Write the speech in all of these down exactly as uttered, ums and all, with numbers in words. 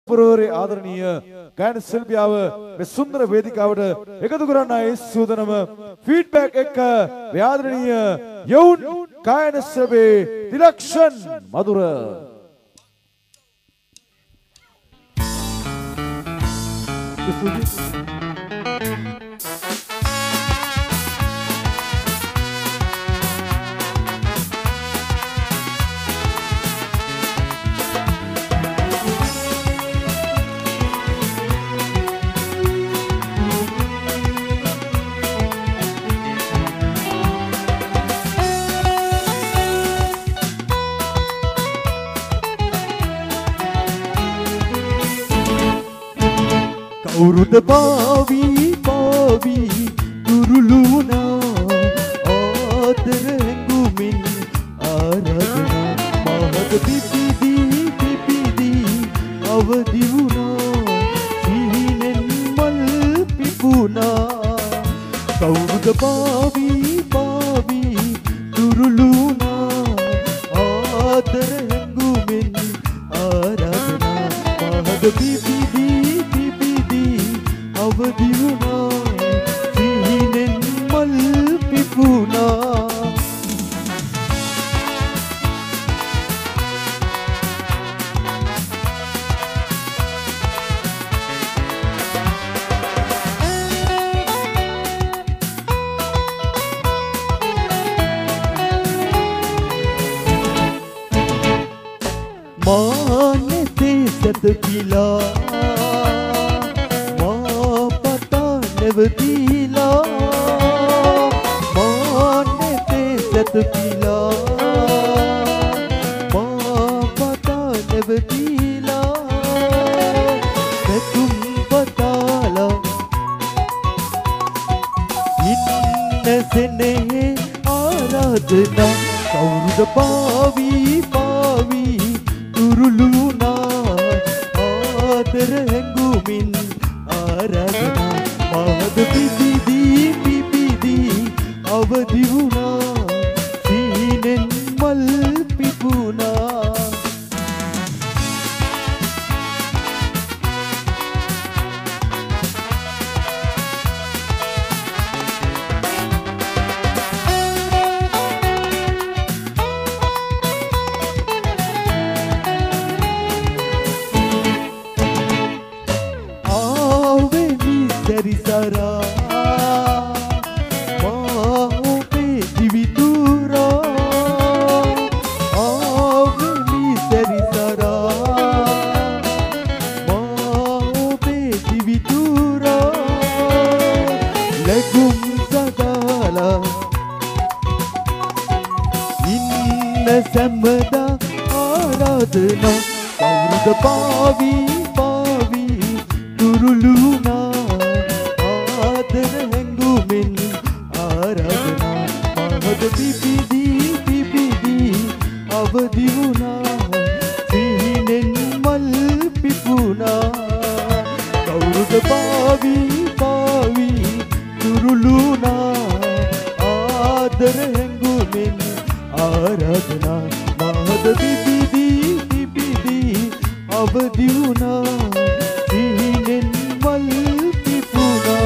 පුරවරේ ආදරණීය ගායන ශිල්පියාව මේ සුන්දර වේදිකාවට එකතු කරන්නයි සූදානම ෆීඩ්බැක් එක මේ ආදරණීය යවුන් ගායන ශිල්පී තිලක්ෂන් මధుර කවුරුද පාවි පාවි දුරුලුණා ආදර හැඟුමින් ආරාධනා මහද පිපිදි පිපිදි අවදි වුණා සිහිනෙන් මල් පිපුණා කවුරුද පාවි පාවි දුරුලුණා ආදර හැඟුමින් ආරාධනා මහද පිපිදි අවදි වුණා සිහිනෙන් මල් පිපුණා මානෙතේ සතපිලා nevadila maane te satpila maapata nevadila metum patala inna sene aaradna kawuda paavi paavi turuluna aadar hengumin aaradna mahad pipidi pipidi avadi vuna sinen mal pipuna Sara mahu pe dividura ave mi sari sara mahu pe dividura legum sadala inna samada aradna kawuda pavi pavi turuluna hengumin aaradna mahad pipidi pipidi avadi vuna sihinen mal pipuna kawuda pavi pavi turuluna aadar hengumin aaradna mahad pipidi pipidi avadi vuna sihinen mal pipuna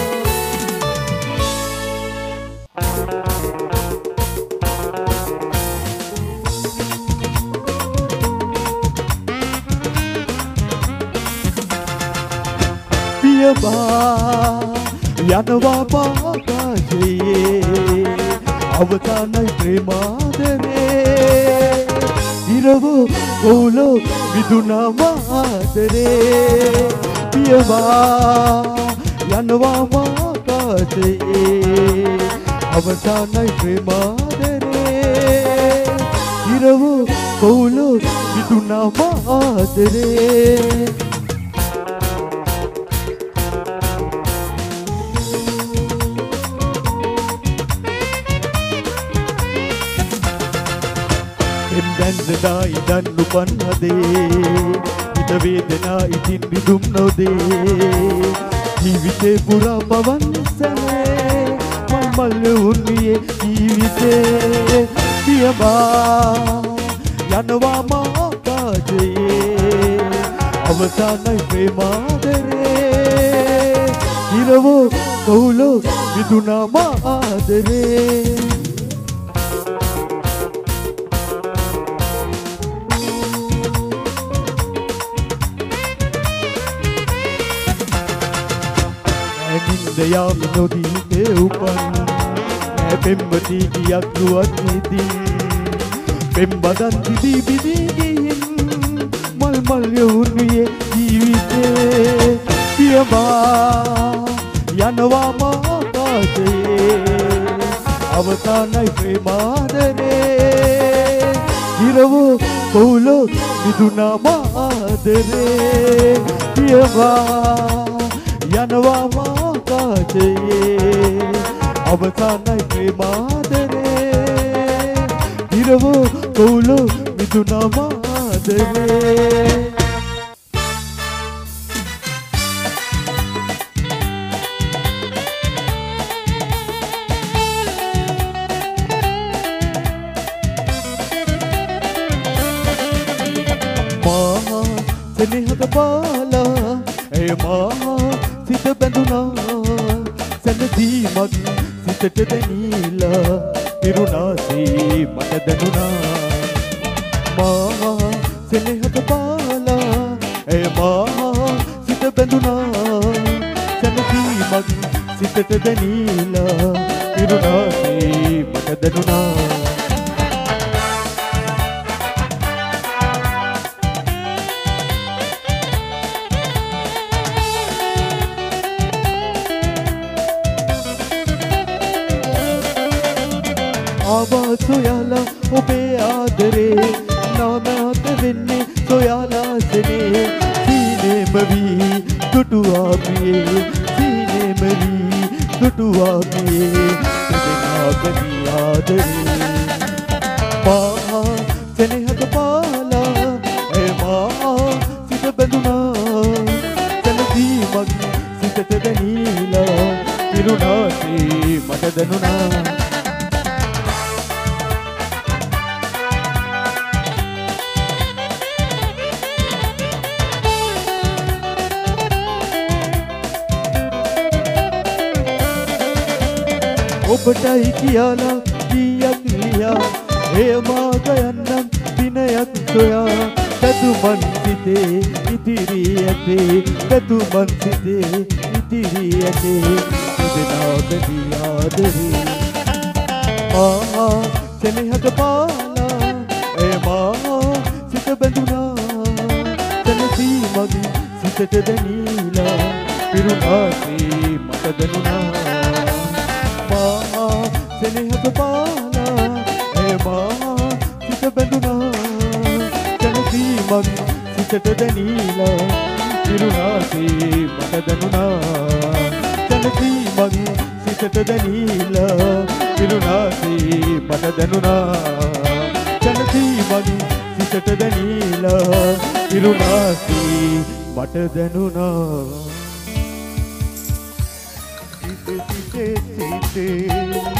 Piyaba yanwa paakaye avatanai premadare iravo kolo viduna madare Piyaba yanwa paakaye avatanai premadare iravo kolo viduna madare Endana idan lupan hade ita vedana itin bidum node jivite pura pavan sane mal unniye jivite piyaba yanwa ma kaje අවසානයි ප්‍රේමාදරේ ඉරවෝ කවුලෝ විදුනා මා ආදරේ නින්දයාම නොදී උපන් ඈ පෙම්බති ගියක් දුවත් නිදී පෙම්බදන් දිදී බිදී ගිහින් මල් මල් යවුන්නේ ජීවිතේ පියමා යනවා මාකාශයේ අවසානයි ප්‍රේමාදරේ ඉරවෝ කවුලෝ විදුනා මාදරේ පියමා යනවා මාකාශයේ අවසානයි ප්‍රේමාදරේ ඉරවෝ කවුලෝ විදුනා මාදරේ මා සෙනෙහක පාලා ඒ මා සිත බැඳුනා සැනසීමක් සිතට දැනීලා පිරුණාසේ මට දැනුණා මා සෙනෙහක පාලා ඒ මා සිත බැඳුනා සැනසීමක් සිතට දැනීලා පිරුණාසේ මට දැනුණා ආවා සොයාලා ඔබේ ආදරේ නාමත වෙන්නේ සොයාලා සනේ සීනේම වී දුටුවා පියේ සීනේම වී දුටුවා පියේ දෙනාගනි ආදරේ මා සෙනෙහක පාලා ඒ මා සිත බැඳුනා සැනසීමක් සිතට දැනීලා පිරුණාසේ මට දැනුණා ඔබටයි කියලා කීයක් ලියා එය මාග යන්නම් දිනයක් සොයා පැතුමන් සිතේ ඉතිරි ඇතේ පැතුමන් සිතේ ඉතිරි ඇතේ දෙනාගනි ආදරේ මා සෙනෙහක පාලා ඒ මා සිත බැඳුනා සැනසීමක් සිතට දැනීලා පිරුණාසේ මට දැනුණා සෙනෙහක පාලා ඒ මා සිත බැඳුනා සැනසීමක් සිතට දැනීලා පිරුණාසේ මට දැනුණා සැනසීමක් සිතට දැනීලා පිරුණාසේ මට දැනුණා සැනසීමක් සිතට දැනීලා පිරුණාසේ මට දැනුණා සිතේ සිතේ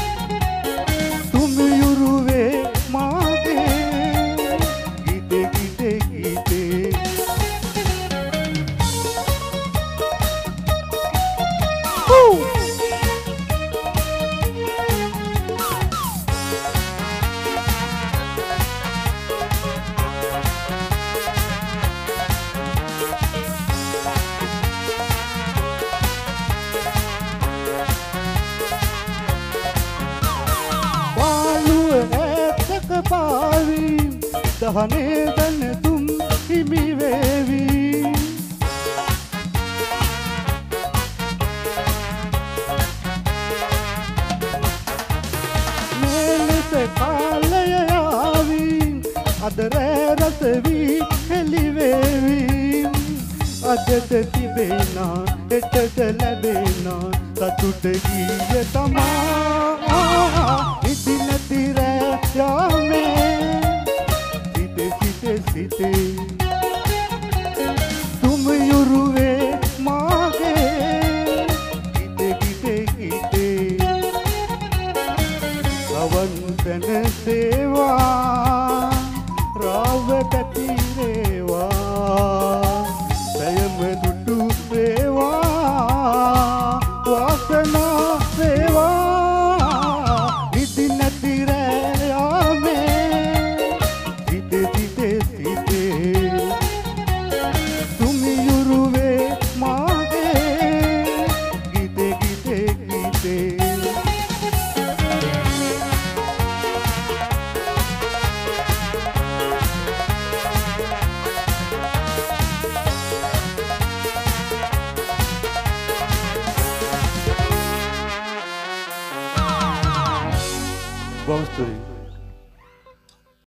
දහනේ දන්න තුම් හිමි වේවි මෙලෙස කාලය යාවි අද රෑ රස වී හෙළි වේවි අදට තිබෙනා එටට ලැබෙනා සතුට ගීය තමා ඉදි නැති රෑ යාමේ සිතේ තුම යුරුවේ මාගේ ගිතේ ගිතේ ගිතේ අවන්තන සේවා රාව පැතිරේවා ස්තුතියි